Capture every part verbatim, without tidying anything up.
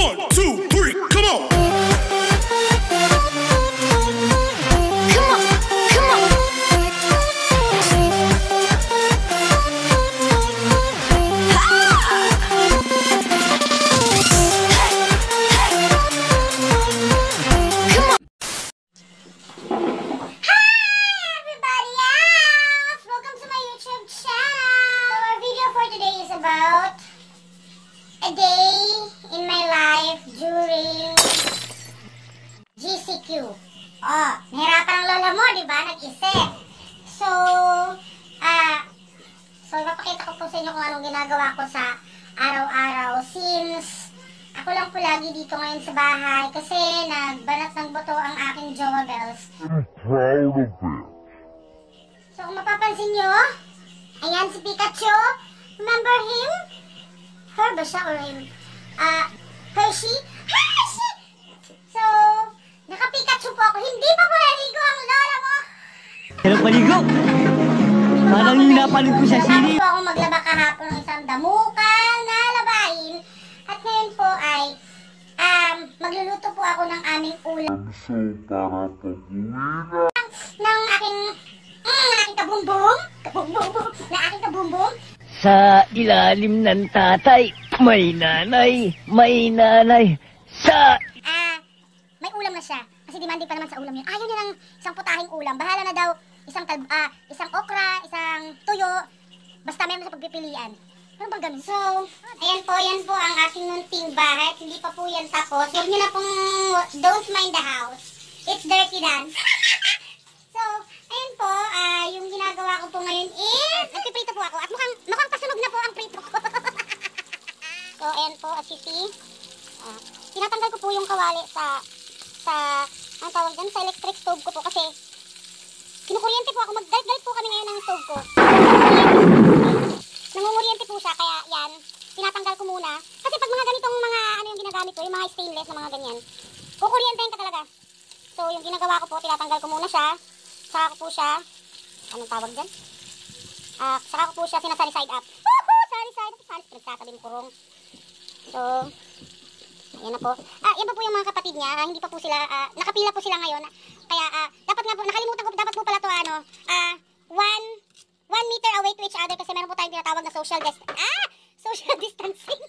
One, two, three, come on! About a day in my life during G C Q. Oh, nahirapan ang lola mo, di ba? Nag-isip. So, ah, so ipapakita ko po sa inyo kung anong ginagawa ko sa araw-araw since ako lang po lagi dito ngayon sa bahay kasi nagbanat ng buto ang aking Jowa Bells. I'm proud of it. So, kung mapapansin nyo, ayan si Pikachu. Remember him? Her ba siya or him? Ah, uh, Hershey? Hershey! So, naka-Pikachu po ako. Hindi pa po naligo ang lola mo. Pero paligo! Parang napanood ko sa sini. Tapos po akong maglaba kahapon ng isang damukal na labahin. At ngayon po ay um, magluluto po ako ng aming ulam. So, para pag-uwi na. Ng aking, mm, aking kabumbong. Kabumbong. Na aking kabumbong. Sa ilalim ng tatay, may nanay, may nanay. Sa... Ah, may ulam na siya. Kasi demanding pa naman sa ulam yun. Ayaw niya ng isang putahing ulam. Bahala na daw isang talb, ah, isang okra, isang tuyo. Basta meron sa pagpipilian. Ano bang ganun? So, ayan po, yan po ang aking munting bahay. Hindi pa po yan tapos. Huwag niyo na pong don't mind the house. It's dirty done. So, ayan po, ah, yung ginagawa ko po ngayon is, nagpiprito po ako at mukhang, mukhang pasunog na po ang prito ko. So, ayan po, as you see, ah, tinatanggal ko po yung kawali sa, sa, ang tawag dyan, sa electric stove ko po kasi, kinukuryente po ako, mag-galit-galit po kami ngayon ng stove ko. Nangunguryente po siya, kaya yan, tinatanggal ko muna. Kasi pag mga ganitong mga, ano yung ginagamit ko, yung mga stainless na mga ganyan, kukuryentahin ka talaga. So, yung ginagawa ko po, tinatanggal ko muna siya. Saka ko po siya, anong tawag dyan? Ah, uh, saka ko po siya sinasari side up. Woohoo! Sari side up, sari pinagsatabing kurong. So, ayan na po. Ah, yan pa po yung mga kapatid niya. Ah, hindi pa po sila, ah, nakapila po sila ngayon. Kaya, ah, dapat nga po, nakalimutan ko, dapat po pala to, ano, ah, one, one meter away to each other kasi meron po tayong tinatawag na social distance. Ah! Social distancing.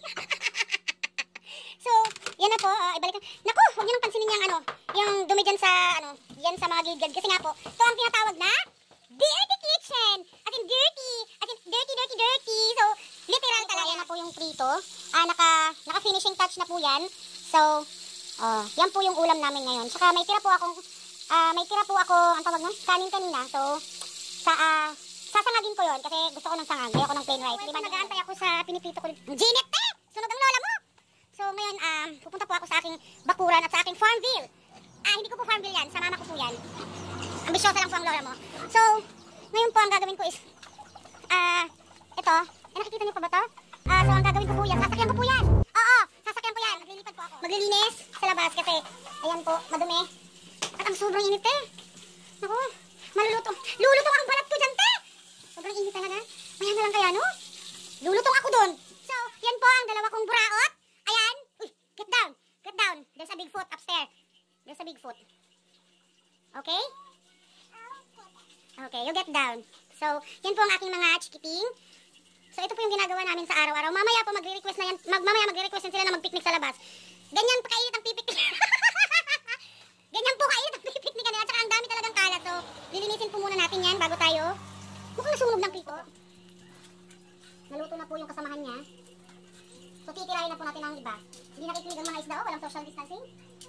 So, yan na po, uh, ibalik na. Naku, huwag nyo nang pansinin yung ano, yung dumi dyan sa, ano, yan sa mga gilid. Kasi nga po, ito ang tinatawag na dirty kitchen. As in dirty, as in dirty, dirty, dirty. So, literal talaga. Yan na po yung prito. Ah, naka, naka finishing touch na po yan. So, oh, yan po yung ulam namin ngayon. Saka may tira po akong, ah, may tira po ako, ang tawag nun, kanin kanina. So, sa, ah, sasangagin ko yon kasi gusto ko ng sangag. Ayoko ng plain rice. Di ba nag-aantay ako sa pinipito ko. Ginit, te! Sunog ang lola mo! So ngayon, um, pupunta po ako sa aking bakuran at sa aking Farmville. Ah, hindi ko po Farmville yan. Sa mama ko po yan. Ambisyosa lang po ang lola mo. So, ngayon po ang gagawin ko is, ah, uh, ito. Eh, nakikita niyo pa ba ito? Ah, uh, so ang gagawin ko po yan. Sasakyan ko po yan. Oo, sasakyan ko yan. Maglilipad po ako. Maglilinis sa labas kasi, ayan po, madumi. At ang sobrang init eh. Naku, maluluto. Lulutong ang balat ko dyan, te! Sobrang init talaga. Maya na lang kaya, no? Lulutong ako dun. So, yan po ang dalawa kong buraot. Ayan. Uy, get down. Get down. There's a Bigfoot upstairs. There's a Bigfoot. Okay? Okay, you get down. So, yan po ang aking mga chikiting. So, ito po yung ginagawa namin sa araw-araw. Mamaya po magre-request na yan. Mag mamaya magre-request sila na mag-picnic sa labas. Ganyan pa kainit ang pipiknik. Ganyan po kainit ang pipiknik kanila. At saka ang dami talagang kalat. So, lilinisin po muna natin yan bago tayo. Mukhang nasunog ng prito. Naluto na po yung kasamahan niya. So, titirahin na po natin ang iba. Hindi nakikinig ang mga isda, oh, walang social distancing.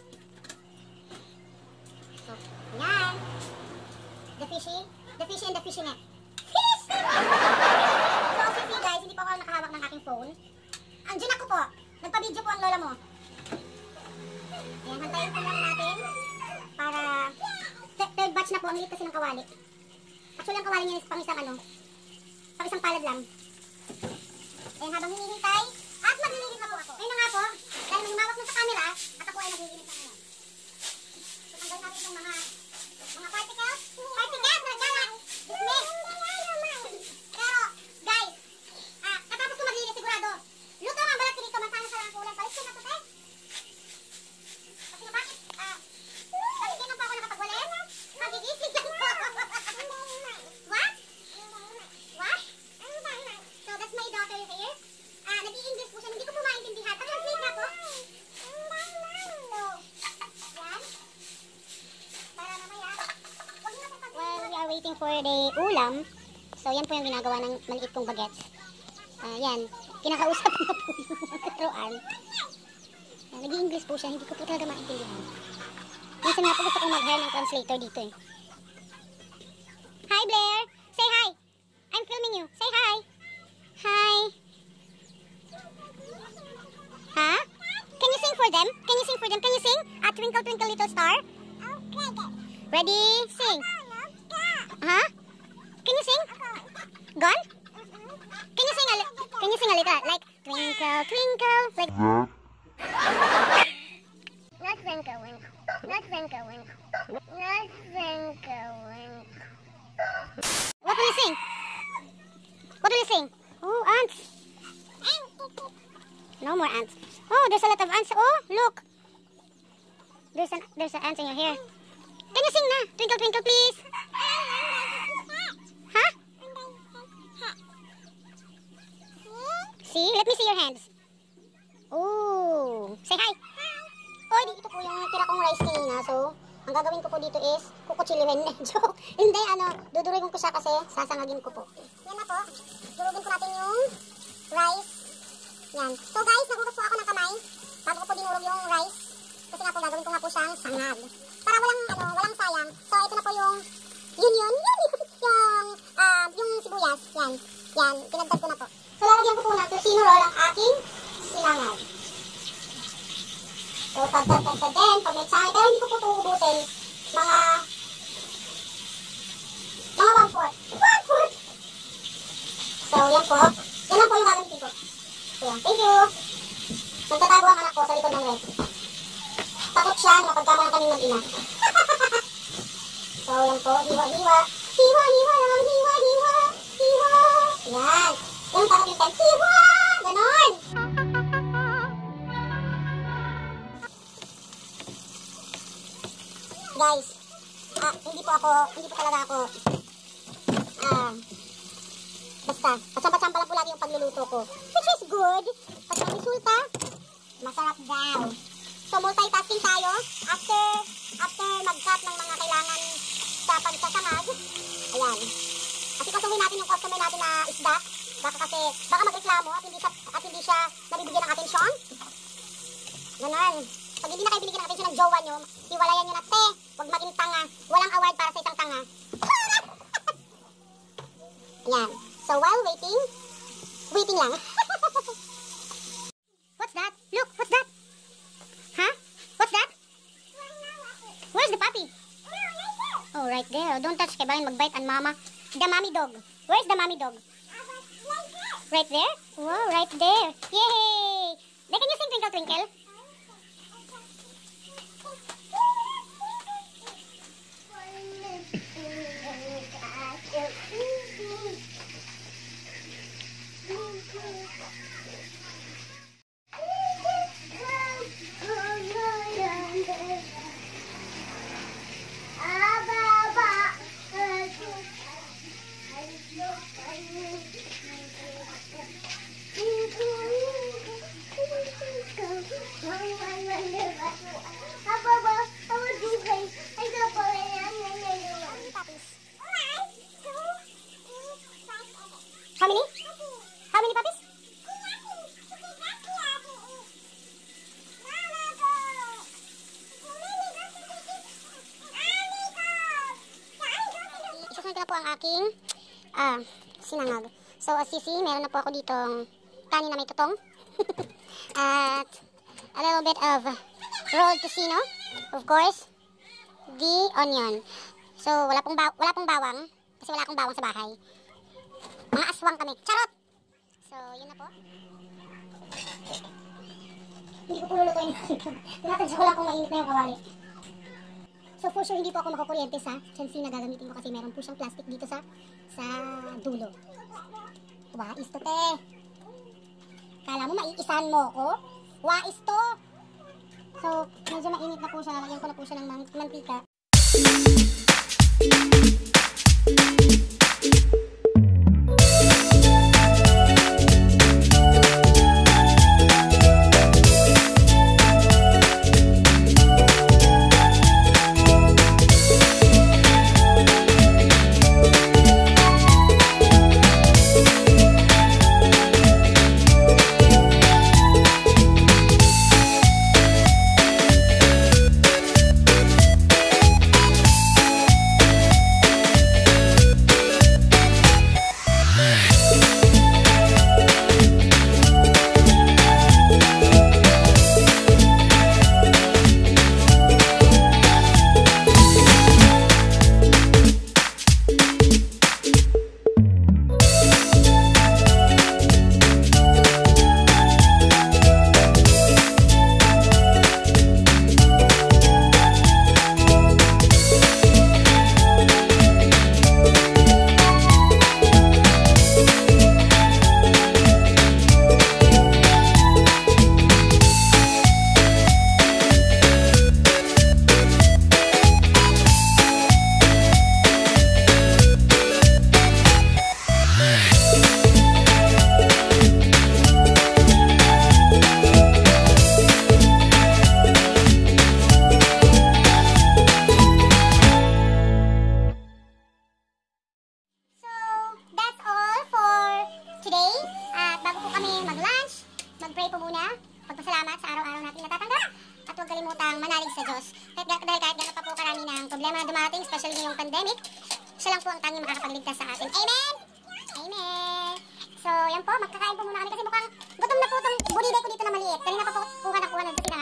So, yan. The fishy. The fishy and the fishy net. Fish! So, as you see guys, hindi po ako nakahawak ng aking phone. Andiyan ako po. Nagpa-video po ang lola mo. Ayan, hantayin po lang natin. Para, third batch na po. Ang liit kasi ng kawali. Actually, ang kawali niya is pang isang ano. Pang isang palad lang. Ayan, habang hinihintay. At maglilinis na po ako. Ayun na nga po. Dahil humawak na sa camera, at ako ay maglilinis na ngayon. So, tanggal natin itong mga mga particles. Particles! Nagkalat! Dismiss! Pero, guys, ah, katapos ko maglilinis sigurado, luto ang balat ko dito. Masana sa lang kulang. Palis ko na to, eh. for the ulam. So, yan po yung ginagawa ng maliit kong bagets. Uh, yan. Kinakausap na po yung mga laruan. Uh, Nag-i-English po siya. Hindi ko po talaga maintindihan. Minsan nga po gusto kong mag-hire ng translator dito eh. Hi, Blair! Say hi! I'm filming you. Say hi! Hi! Huh? Can you sing for them? Can you sing for them? Can you sing? A Twinkle Twinkle Little Star? Ready? Sing. Huh? Can you sing? Gone? Can you sing a li- Can you sing a little? Like twinkle twinkle. Like. That Not twinkle winkle. Not twinkle winkle. Not twinkle winkle. What will you sing? What will you sing? Oh, ants. No more ants. Oh, there's a lot of ants. Oh, look. There's an there's an ants in your hair. Can you sing na? Twinkle twinkle please. Huh? See? Let me see your hands. Oh, say hi. Oh, dito po yung tira kong rice kanina. So, ang gagawin ko po dito is kukutsilihin. Joke. Hindi, ano, dudurugin ko siya kasi sasangagin ko po. Yan na po. Durugin po natin yung rice. Yan. So guys, nagugas po ako ng kamay bago ko po dinurog yung rice. Kasi nga po gagawin ko nga po siyang sangag. Para walang, ano, walang sayang. So, ito na po yung yun yun. yung, uh, yung sibuyas. Yan. Yan. Pinagdag ko na po. So, lalagyan ko po ng tocino roll ang aking sinangag. So, tagtag-tagtag-ten, pag may sangay. Pero hindi ko po ito ubusin. Mga, mga one-fourth. one-fourth! So, yan po. Yan lang po yung gagamitin ko. So, yan. Thank you! Nagtatago ang anak ko sa likod ng ref. Takot siya na pagkama ng kami mag-ina. So, yan po. Hiwa-hiwa. Hiwa-hiwa lang. Hiwa-hiwa. Hiwa. Yan. Yan takot yung time. Hiwa! Ganon! Guys, ah, hindi po ako, hindi po talaga ako, ah, basta, pasampa-sampa lang po lagi yung pagluluto ko. Which is good. Pag ang resulta, masarap daw. So, multitasking tayo. After, after mag-cut ng mga kailangan sa pagsasangag, ayan. Kasi kasuhin natin yung customer natin na isda. Baka kasi, baka magreklamo at hindi siya, at hindi siya nabibigyan ng atensyon. Ganon. Pag hindi na kayo binigyan ng atensyon ng jowa nyo, hiwalayan nyo na, te, huwag maging tanga. Walang award para sa isang tanga. Ayan. So, while waiting, waiting lang. What's that? Look, what's that? Huh? What's that? Where's the puppy? Oh, right there. Don't touch kay Bayan magbite ang mama. The mommy dog. Where's the mommy dog? Right there? Wow, right there. Yay! Then can you sing Twinkle Twinkle? How many? How many puppies? Isusunod ko na po ang aking ah, sinangag. So, as you see, meron na po ako ditong kanin na may tutong. At a little bit of rolled tocino. Of course, the onion. So, wala pong, ba wala pong bawang. Kasi wala akong bawang sa bahay. Mga aswang kami. Charot! So, yun na po. Hindi ko po lulutuin. Tinatadya ko lang kung mainit na yung kawali. So, for sure, hindi po ako makakuryente sa chansi na gagamitin ko kasi meron po siyang plastic dito sa sa dulo. Wais to, te. Kala mo maiisan mo ko? Wais to. So, medyo mainit na po siya. Lalagyan ko na po siya ng man mantika. kalimutang manalig sa Diyos. Kahit, dahil kahit gano'n pa po karami ng problema na dumating, especially ngayong pandemic, siya lang po ang tanging makakapagligtas sa atin. Amen! Amen! So, yan po, magkakain po muna kami kasi mukhang gutom na po itong buliday ko dito na maliit. Kanina pa po kuha na kuha na